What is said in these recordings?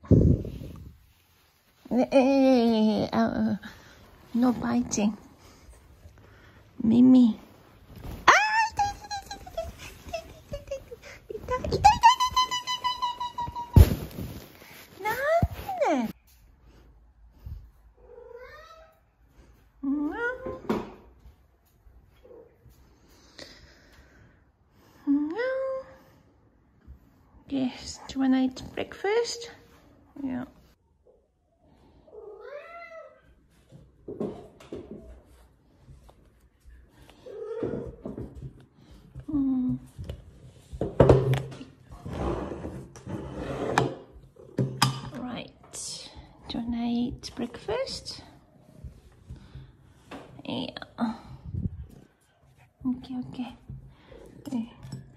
No biting. Mimi. Yes, do you want to eat breakfast? Yeah. Right. Do you want to eat breakfast? Yeah. Okay. Okay.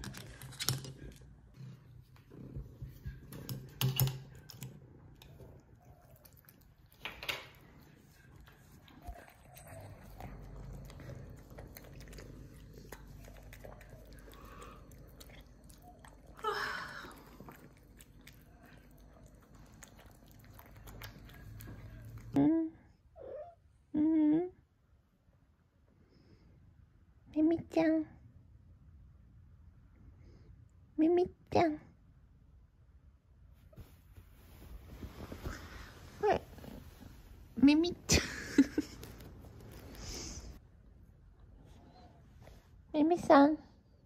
Mimi-chan. Mimi-chan. What? Mimi-chan. Mimi-san.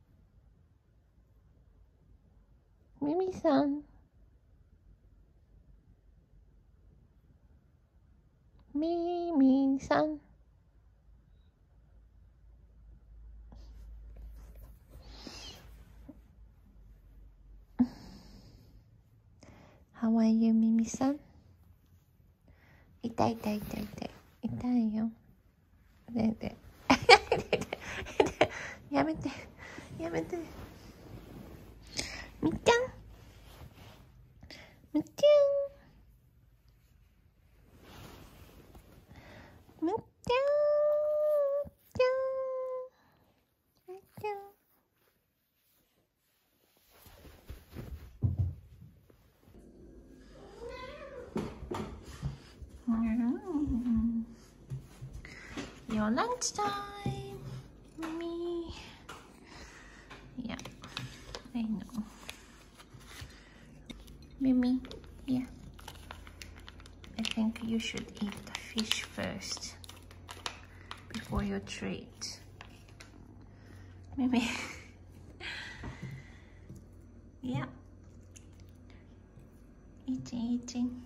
Mimi-san. Mimi-san. How are you, Mimi-san? 痛いよ。ね。やめて。みっちゃん。Your lunch time, Mimi. Yeah, I know. Mimi, yeah. I think you should eat the fish first before your treat. Mimi. Yeah. Eating.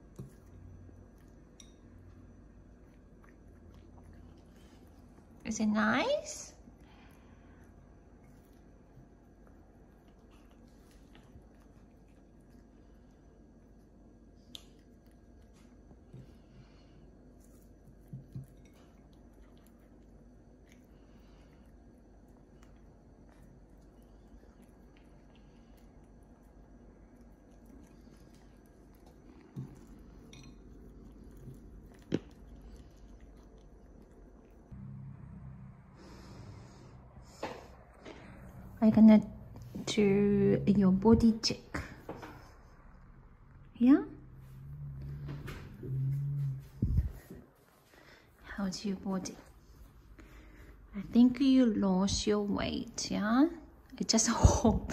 Is it nice? I'm gonna do your body check. Yeah? How's your body? I think you lost your weight, yeah? I just hope.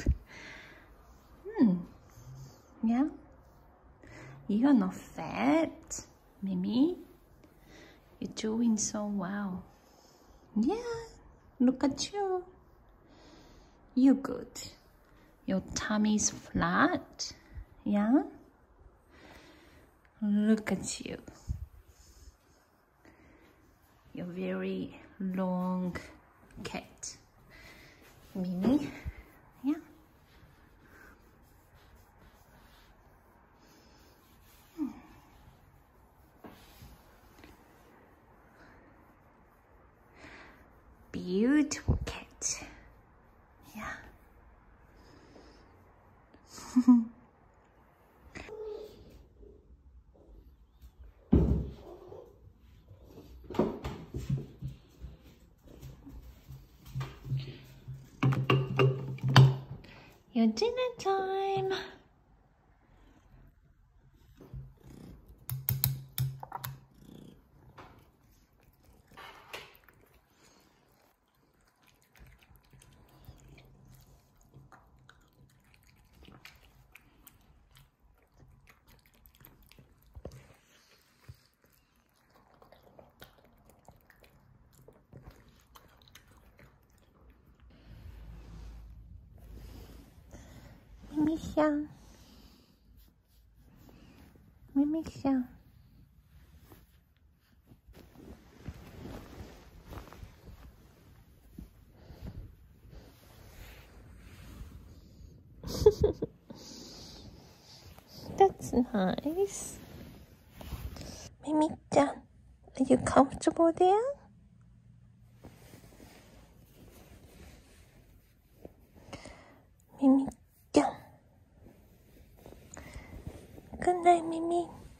Yeah? You're not fat, Mimi. You're doing so well. Yeah, look at you. You're good. Your tummy's flat. Yeah? Look at you. You're very long cat. Mimi. Yeah? Beautiful cat. Yeah. Your dinner time. Mimi chan. Mimi chan. That's nice. Mimi-chan, are you comfortable there? Mimi-chan. Good night, Mimi.